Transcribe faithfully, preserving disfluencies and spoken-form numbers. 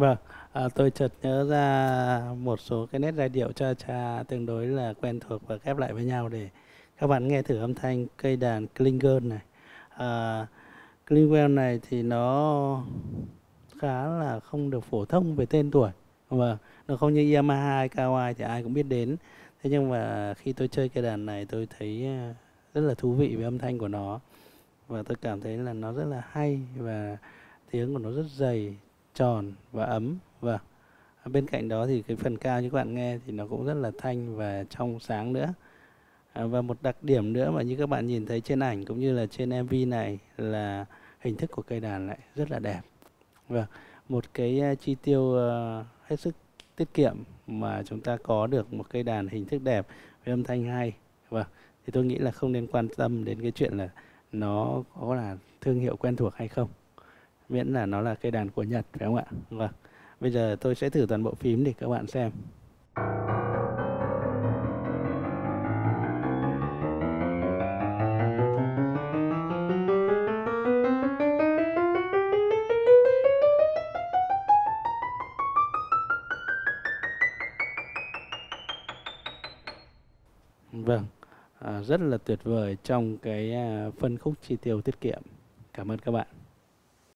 Vâng, à, tôi chợt nhớ ra một số cái nét giai điệu cha cha tương đối là quen thuộc và ghép lại với nhau để các bạn nghe thử âm thanh cây đàn Klingon này. À, Klingon này thì nó khá là không được phổ thông về tên tuổi. Vâng, nó không như Yamaha hay Kawai thì ai cũng biết đến. Thế nhưng mà khi tôi chơi cây đàn này tôi thấy à, rất là thú vị với âm thanh của nó. Và tôi cảm thấy là nó rất là hay và tiếng của nó rất dày, tròn và ấm. Và bên cạnh đó thì cái phần cao như các bạn nghe thì nó cũng rất là thanh và trong sáng nữa. À, và một đặc điểm nữa mà như các bạn nhìn thấy trên ảnh cũng như là trên em vê này là hình thức của cây đàn lại rất là đẹp. Vâng, một cái uh, chi tiêu uh, hết sức tiết kiệm mà chúng ta có được một cây đàn hình thức đẹp với âm thanh hay. Vâng, thì tôi nghĩ là không nên quan tâm đến cái chuyện là nó có là thương hiệu quen thuộc hay không, miễn là nó là cây đàn của Nhật, phải không ạ? Vâng, bây giờ tôi sẽ thử toàn bộ phím để các bạn xem. Vâng, à, rất là tuyệt vời trong cái à, phân khúc chi tiêu tiết kiệm. Cảm ơn các bạn.